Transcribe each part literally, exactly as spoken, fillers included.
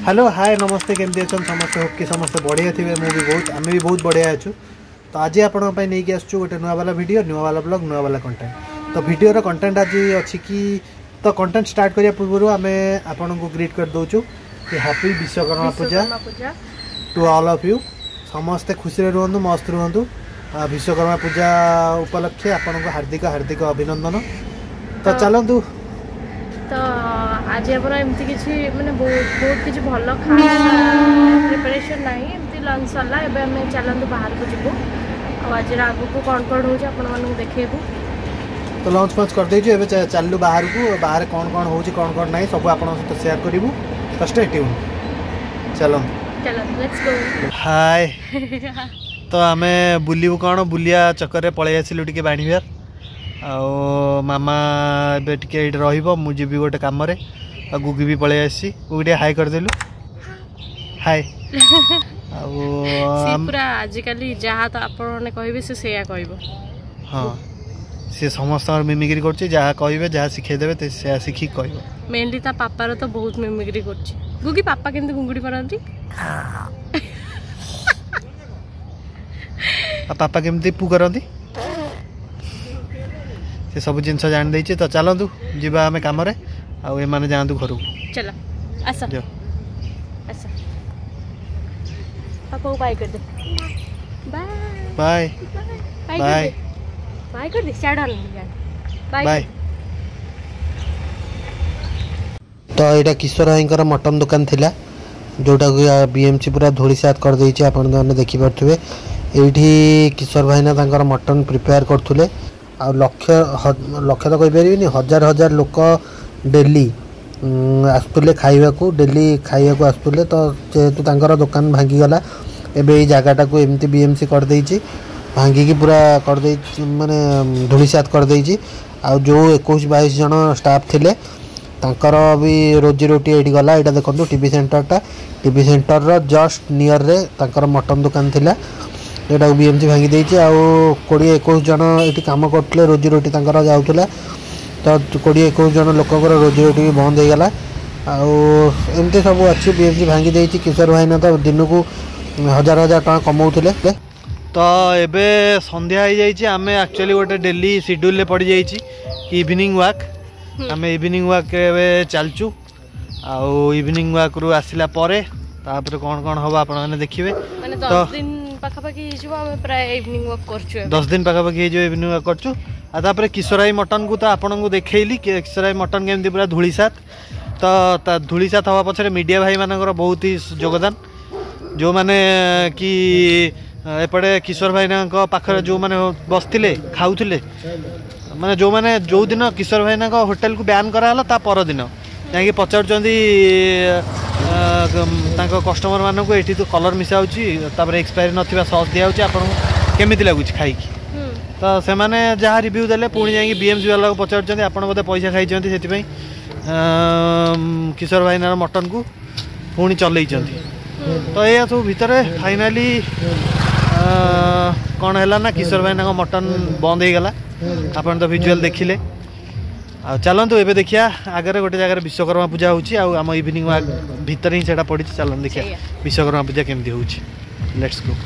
Hello hi नमस्ते केमती अच्छा समस्ते होप कि समस्ते बढ़िया थे मुझे बहुत आम भी बहुत बढ़िया अच्छु। तो आज आपण नहीं आसचु गोटे नुआ वाला वीडियो नुआ वाला ब्लॉग नुआ वाला कंटेंट। तो वीडियो कंटेंट आज अच्छी कि तो कंटेंट स्टार्ट करिया पूर्व आम आपण को ग्रीट कर दौचु कि happy Vishwakarma puja to all of you. समस्ते खुशी रुहतु मस्त रुहतु। विश्वकर्मा पूजा उपलक्षे आपण को हार्दिक हार्दिक अभिनंदन। तो चलतु तो आज आप एमती किसी माने बहुत बहुत किसी भल खाना प्रिपरेशन ना एमती लंच सरला एबे हमें चलतु बाहर को जीवु आज आगु को कौन कौन हो आपको देखू। तो लंच फंच कर देजु एबे चलू बाहर को बाहर कौन कौन हो कौन कौन ना सब आप सहित शेयर करूँ। तो स्टे ट्यून चलो चलो लेट्स गो। हाय तो आम बुलू कौन बुलिया चक्कर पलि आसलु टे बाणीबार आ मामा ए टे रुझी गोटे कम गुगी भी पलि आसी गुगी हाई करदेलु हाय पूरा आजिकल जहाँ तो आपने कहे से सेया कहब। हाँ सी समस्त मिमिक्री कर जहाँ कहे जहाँ शिखेदेवे से शिखिक कह मेनली ता पापार तो बहुत मिमिक्री कर गुगी पापा केमती गुंगुड़ी पारती पापा केमती पु करती से सब जिन जान दे। तो चलतु जीवा आम कम आने जातु घर को चलो आस आस पापा बाय कर दे बाय बाय बाय कर दे चढ़ बाय। तो यहाँ किशोर भाई मटन दुकान थिला जोटा बीएमसी पूरा धूली सात कर देछि आपन ने देखि परथुवे। एठी किशोर भाई ना तांकर मटन प्रिपेयर करथुले आ लक्ष लक्ष तो कहि परिबिनी हजार हजार लोक डेली आसुले खाइबा को डेली खाइबा को आसुले। तो जेहेतु तांकर दुकान भांगी गला एबे जागाटा को एमती बीएमसी कर देछि भांगी की पूरा कर दे माने धूली सात कर देछि। आ जो इक्कीस बाईस जन स्टाफ थिले तांकर भी रोजी रोटी एठी गला। एटा देखंतु टीवी सेंटरटा टीवी सेंटर रो जस्ट नियर रे तांकर मटन दुकान थिला एटा बीएमसी भांगी देछि। आ कोड़े इक्कीस जन एठी काम करथले रोजी रोटी तांकर जाउथला। तो कोड़े इक्कीस जन लोककर रोजी रोटी भी बंद हो गला। आ एमती सब अच्छी बीएमसी भांगी देछि। किशोर भाई ना तो दिन को हजार हजार टका कमाउथले। तो एबे संध्या हो जाइए आम एक्चुअली गोटे डेली शेड्यूल पड़ जाइए इवनिंग वॉक आम इवनिंग वॉक चलचु आउ इवनिंग वॉक रू आसला परे तापर कौन कौन हम आप देखिए। तो दस दिन पाखापाखि इवनिंग वॉक करचु आपर किशोराई मटन को तो आपन को देखली किशोराई मटन केमती पूरा धूली सात। तो धूली सात हवा पछरे मीडिया भाई मानकर बहुत ही योगदान जो माने कि एपटे किशोर भाई पाखरे जो मैंने बसते खाऊले माने जो मैंने जो दिन किशोर भाई होटेल को बैन कराला ता पर दिन जाकि पचार कस्टमर मान को ये तो कलर मिसा एक्सपायरी ना सस दिया आपको केमी लगुच खाई। तो से मैंने जहाँ रिव्यू देले पुणी जा बीएमसी वाला को पचार आप बोधे पैसा खाई से किशोर भाई मटन को पुणी चल। तो यह सब भितर फाइनाली कौन है ना किशोर भाई ना मटन बंद हो गला आपन तो विजुअल देखिले। आ चलतु एबे देखिया आगे गोटे जगह विश्वकर्मा पूजा होची आम इवनिंग वॉक भितर ही सेटा पड़ी। चलन देखिया विश्वकर्मा पूजा केमती होची लेट्स गो।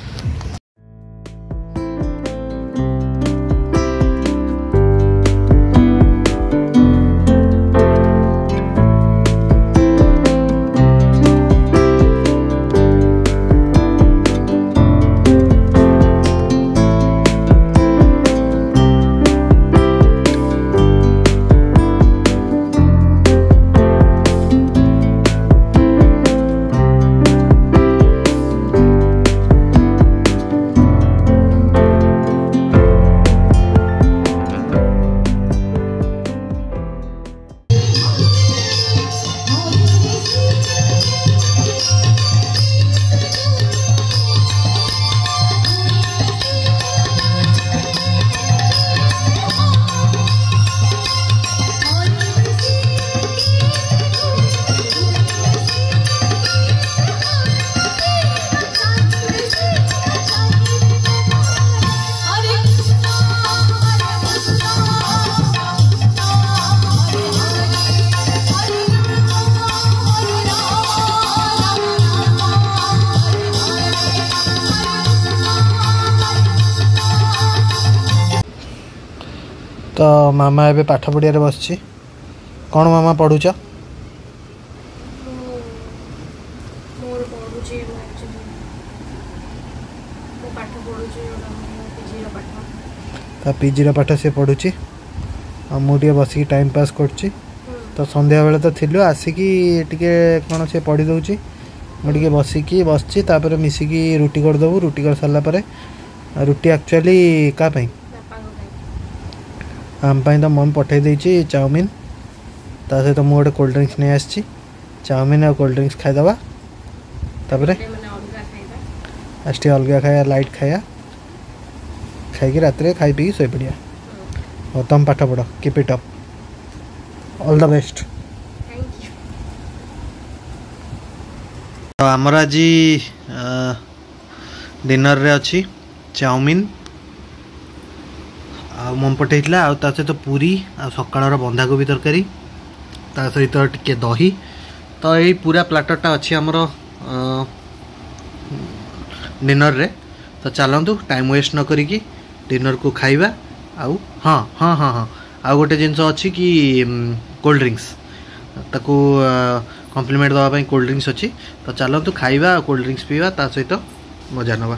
तो मामा एबे पाठ पढ़िया बस कौन मामा पढ़ुच पीजी पाठ से पढ़ुची मुझे बसिक टाइम पास कर तो संध्या बेले तो थिलु आसिकी टिके कौन से पढ़ी दौची मुझे बसिकी बसची तापर मिसिकी रुटी करदेबू रुटी कर सारा पर रुटी एक्चुअली क्या आम तो मम्मी पठे देची चाउमिन ता सहित तो मुझे कोल्ड ड्रिंक्स नहीं आसी चाउमिन और कोल्ड ड्रिंक्स खाईदे तापर आज टे अलग खाया लाइट खाया खाई रात खाई पी शो पड़िया और तुम पाठ पढ़ keep it up all the best आमर आज डिनर रे अच्छी चाउमिन आ मम पठेला आ सहित तो पूरी आ सकाळर बंधाकोबी तरकारी ता सहित टिके दही तो यही पूरा प्लाटरटा अच्छी आमर डिनर रे तो चलतु टाइम वेस्ट न करिकी डिनर को खाइबा आउ हाँ हाँ हाँ हाँ आउ गोटे जिनस अच्छी कि कोल्ड ड्रिंक्स ताकू कम्प्लीमेंट दवाई कोल्ड ड्रिंक्स अच्छी तो चलतु खाइबा कोल्ड ड्रिंक्स पीवा ता सहित मजा नवा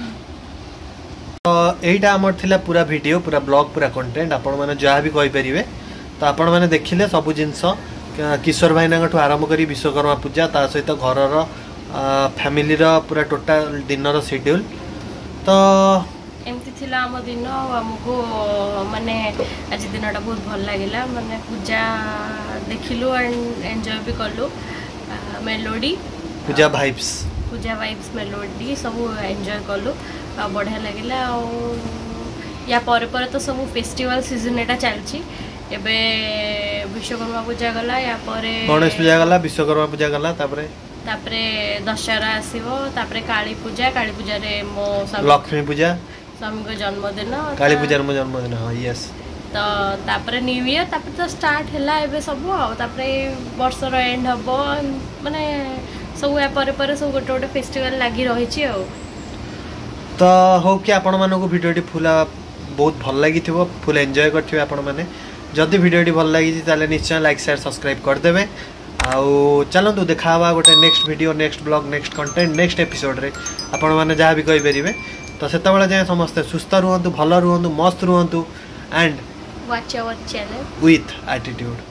तो यहीटा आमर थिला पूरा वीडियो पूरा ब्लॉग पूरा कंटेंट आपण माने जहाँ भी कहींपर तो आपण माने देखिले सब जिनस किशोर भाईना आरंभ करी विश्वकर्मा पूजा ता सहित घरर फैमिली पूरा टोटाल दिनर शेड्यूल तो एमती थिला आम दिन आमको माने आज दिनटा बहुत भल लगिला माने पूजा देखिलु एंड एंजॉय भी कलु melody puja vibes puja vibes melody सब एंजॉय कलु बढ़िया लगिला या पर पर तो सब फेस्टिवल सीजन एटा चलची एबे विश्वकर्मा पूजा गला या परे गणेश पूजा गला विश्वकर्मा पूजा गला तापरे तापरे दशहरा आसीबो तापरे काली पूजा काली पूजा रे मो लक्ष्मी पूजा स्वामी को जन्मदिन काली पूजा रे मो जन्मदिन हां यस तो तापरे न्यू ईयर तापरे तो स्टार्ट हैला एबे सब आ तापरे वर्ष रो एंड हबो माने सब या परे परे सब गोटे गोटे फेस्टिवल लागि रही छी आ तो हो कि आपण मानको वीडियोटी फुल बहुत भल लगी थी फुल एंजॉय करथिबे आपण माने जदि वीडियोटी भल लगी ताले निश्चय लाइक शेयर सब्सक्राइब कर देबे आउ चलतु देखा गोटे next video next blog next content next episode रे आपण माने जहाँ भी कहि परिबे तो सेता बेला जाय समस्त सुस्थ रुहंतु भल रुहंतु मस्त रुहंतु and watch our channel with attitude।